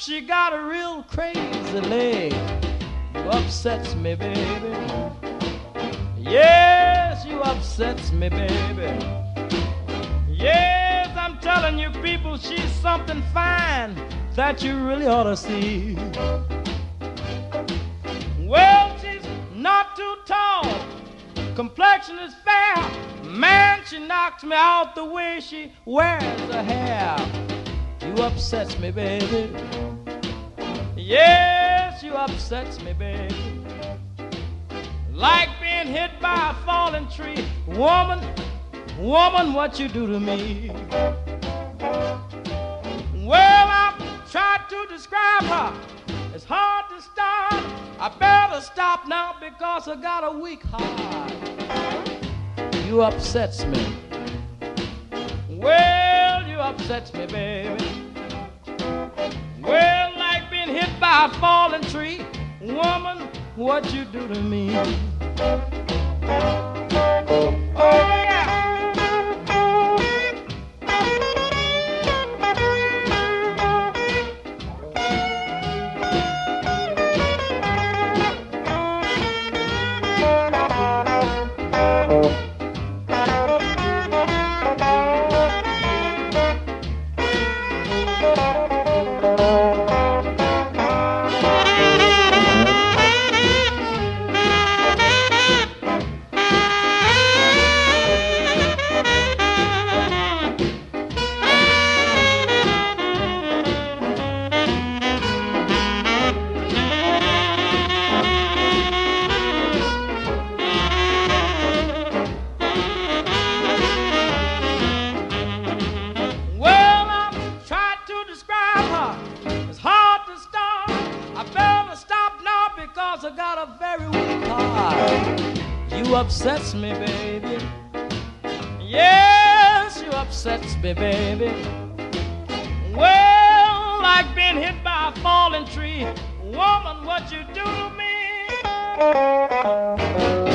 she got a real crazy leg. You upsets me, baby. Yes, you upsets me, baby. Yes, I'm telling you people, she's something fine that you really ought to see. Well, she's not too tall, complexion is fair. Man, she knocks me out the way she wears her hair. You upsets me, baby. Yes, you upsets me, baby. Like being hit by a falling tree. Woman, woman, what you do to me? Well, I've tried to describe her. It's hard to start. I better stop now because I got a weak heart. You upsets me. Well, you upsets me, baby. Well, like being hit by a falling tree. Woman, what you do to me? Oh, yeah. I got a very weak heart. You upsets me, baby. Yes, you upsets me, baby. Well, like being hit by a falling tree. Woman, what you do to me?